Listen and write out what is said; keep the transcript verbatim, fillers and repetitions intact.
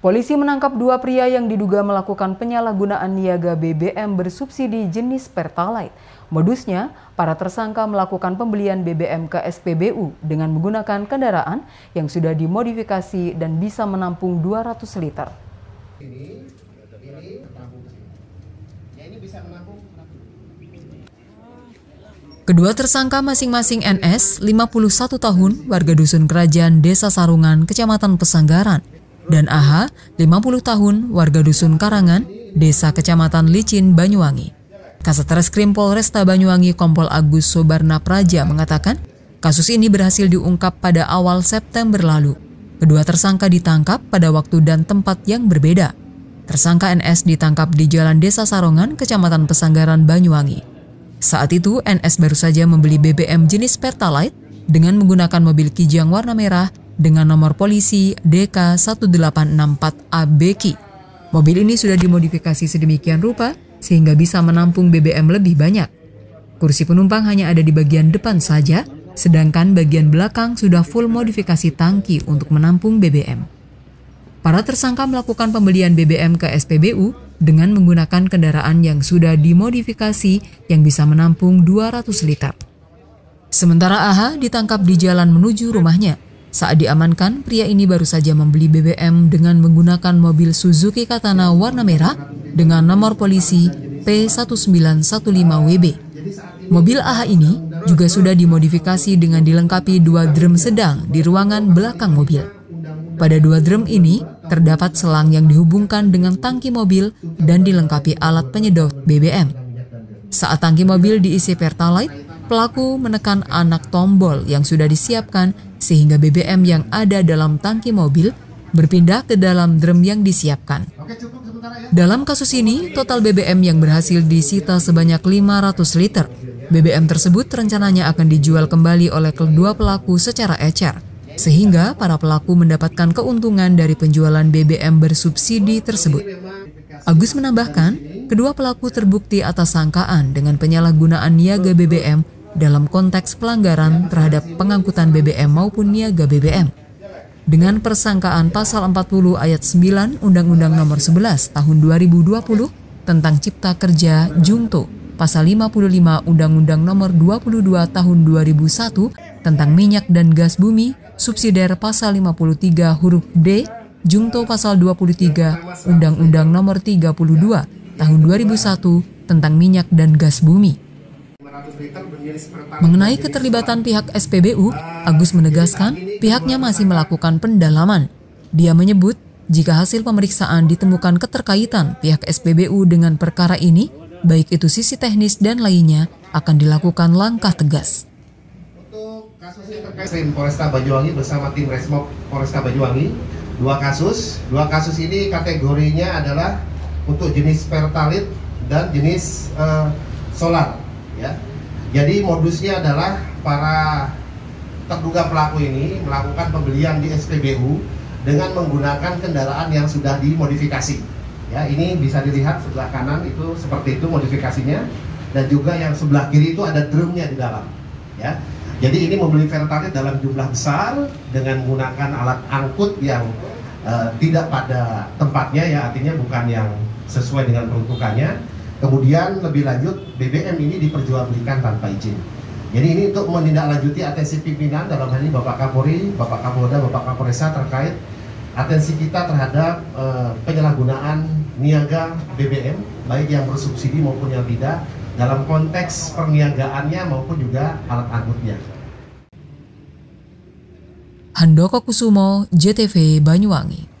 Polisi menangkap dua pria yang diduga melakukan penyalahgunaan niaga B B M bersubsidi jenis Pertalite. Modusnya, para tersangka melakukan pembelian B B M ke S P B U dengan menggunakan kendaraan yang sudah dimodifikasi dan bisa menampung dua ratus liter. Ini, ini, ya ini bisa menampung. Kedua tersangka masing-masing N S, lima puluh satu tahun, warga Dusun Kerajaan, Desa Sarungan, Kecamatan Pesanggaran, dan A H, lima puluh tahun, warga Dusun Karangan, Desa Kecamatan Licin, Banyuwangi. Kasat Reskrim Polresta Banyuwangi Kompol Agus Sobarna Praja mengatakan, kasus ini berhasil diungkap pada awal September lalu. Kedua tersangka ditangkap pada waktu dan tempat yang berbeda. Tersangka N S ditangkap di Jalan Desa Sarongan, Kecamatan Pesanggaran, Banyuwangi. Saat itu, N S baru saja membeli B B M jenis Pertalite dengan menggunakan mobil Kijang warna merah dengan nomor polisi D K satu delapan enam empat A B K. Mobil ini sudah dimodifikasi sedemikian rupa sehingga bisa menampung B B M lebih banyak. Kursi penumpang hanya ada di bagian depan saja, sedangkan bagian belakang sudah full modifikasi tangki untuk menampung B B M. Para tersangka melakukan pembelian B B M ke S P B U dengan menggunakan kendaraan yang sudah dimodifikasi yang bisa menampung dua ratus liter. Sementara A H ditangkap di jalan menuju rumahnya. Saat diamankan, pria ini baru saja membeli B B M dengan menggunakan mobil Suzuki Katana warna merah dengan nomor polisi P satu sembilan satu lima W B. Mobil A H ini juga sudah dimodifikasi dengan dilengkapi dua drum sedang di ruangan belakang mobil. Pada dua drum ini, terdapat selang yang dihubungkan dengan tangki mobil dan dilengkapi alat penyedot B B M. Saat tangki mobil diisi Pertalite, pelaku menekan anak tombol yang sudah disiapkan sehingga B B M yang ada dalam tangki mobil berpindah ke dalam drum yang disiapkan. Dalam kasus ini, total B B M yang berhasil disita sebanyak lima ratus liter. B B M tersebut rencananya akan dijual kembali oleh kedua pelaku secara ecer, sehingga para pelaku mendapatkan keuntungan dari penjualan B B M bersubsidi tersebut. Agus menambahkan, kedua pelaku terbukti atas sangkaan dengan penyalahgunaan niaga B B M dalam konteks pelanggaran terhadap pengangkutan B B M maupun niaga B B M. Dengan persangkaan pasal empat puluh ayat sembilan Undang-Undang Nomor sebelas Tahun dua ribu dua puluh tentang Cipta Kerja Jungto, pasal lima puluh lima Undang-Undang Nomor dua puluh dua Tahun dua ribu satu tentang minyak dan gas bumi, subsidiar pasal lima puluh tiga huruf D, Jungto pasal dua puluh tiga Undang-Undang Nomor tiga puluh dua Tahun dua ribu satu tentang minyak dan gas bumi. Mengenai keterlibatan pihak S P B U, Agus menegaskan pihaknya masih melakukan pendalaman. Dia menyebut jika hasil pemeriksaan ditemukan keterkaitan pihak S P B U dengan perkara ini, baik itu sisi teknis dan lainnya, akan dilakukan langkah tegas. Kasus yang terkait Polresta Banyuwangi bersama tim Resmob Polresta Banyuwangi, dua kasus. Dua kasus ini kategorinya adalah untuk jenis Pertalite dan jenis uh, solar. Ya. Jadi modusnya adalah para terduga pelaku ini melakukan pembelian di S P B U dengan menggunakan kendaraan yang sudah dimodifikasi. Ya, ini bisa dilihat sebelah kanan itu seperti itu modifikasinya, dan juga yang sebelah kiri itu ada drumnya di dalam. Ya. Jadi ini membeli Pertalite dalam jumlah besar dengan menggunakan alat angkut yang uh, tidak pada tempatnya, ya, artinya bukan yang sesuai dengan peruntukannya. Kemudian lebih lanjut B B M ini diperjualbelikan tanpa izin. Jadi ini untuk menindaklanjuti atensi pimpinan, dalam hal ini Bapak Kapolri, Bapak Kapolda, Bapak Kapolresta terkait atensi kita terhadap uh, penyalahgunaan niaga B B M, baik yang bersubsidi maupun yang tidak, dalam konteks perniagaannya maupun juga alat angkutnya. Handoko Kusumo, J T V Banyuwangi.